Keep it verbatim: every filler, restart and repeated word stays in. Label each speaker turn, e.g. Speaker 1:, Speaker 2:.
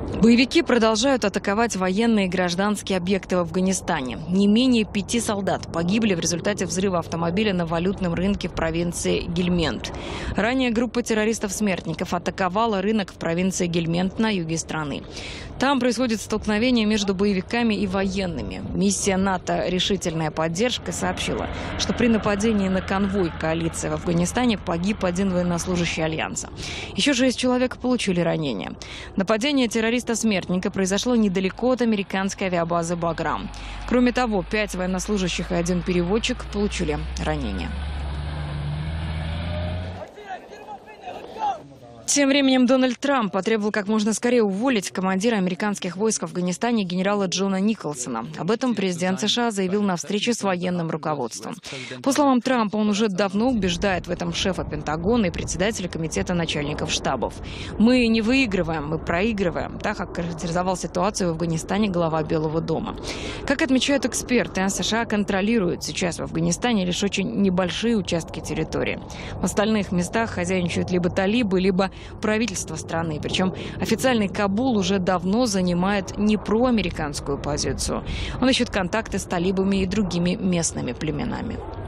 Speaker 1: Боевики продолжают атаковать военные и гражданские объекты в Афганистане. Не менее пяти солдат погибли в результате взрыва автомобиля на валютном рынке в провинции Гельмент. Ранее группа террористов-смертников атаковала рынок в провинции Гельмент на юге страны. Там происходит столкновение между боевиками и военными. Миссия НАТО «Решительная поддержка» сообщила, что при нападении на конвой коалиции в Афганистане погиб один военнослужащий Альянса. Еще шесть человек получили ранения. Нападение террориста-смертника произошло недалеко от американской авиабазы «Баграм». Кроме того, пять военнослужащих и один переводчик получили ранения. Тем временем Дональд Трамп потребовал как можно скорее уволить командира американских войск в Афганистане генерала Джона Николсона. Об этом президент США заявил на встрече с военным руководством. По словам Трампа, он уже давно убеждает в этом шефа Пентагона и председателя комитета начальников штабов. «Мы не выигрываем, мы проигрываем», так характеризовал ситуацию в Афганистане глава Белого дома. Как отмечают эксперты, США контролируют сейчас в Афганистане лишь очень небольшие участки территории. В остальных местах хозяйничают либо талибы, либо правительство страны. Причем официальный Кабул уже давно занимает не проамериканскую позицию. Он ищет контакты с талибами и другими местными племенами.